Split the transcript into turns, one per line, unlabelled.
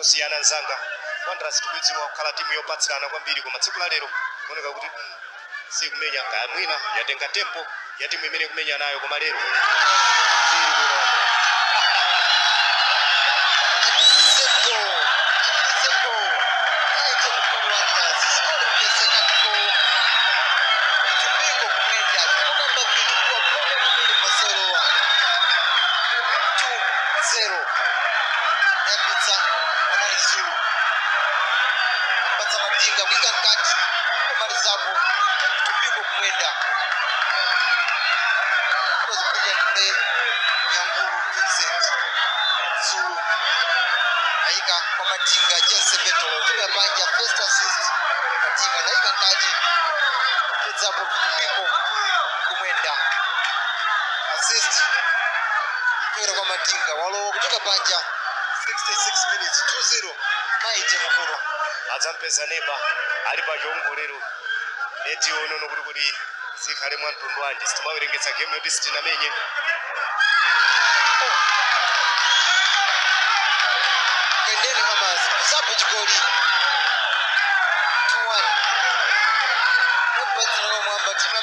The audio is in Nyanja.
kusiyana nzanga Wanderers tikudziwa kukhala timu yopatsirana kwambiri koma tsiku la lero kuoneka kuti sikumenya mwina yatenga tempo ya timu imene kumenya nayo koma lero
Matinga weekend cut kumalizapo tupiko kumwenda was brilliant play Nyanguru Vincent Zulu aika kwa Matinga just Vetolo tuka banja first assist Matinga na ika kati kuzapo tupiko kumwenda assist kwa Matinga walo kutoka banja 66 minutes 2-0 maije mukuru
azampeza neba ali pa chongolero eti ono no kuti sikhale mwantundu wanje simawerengesa game yoti sitinamenye
kendeni Hamas sapo chikoli 2-1 Mwamba timu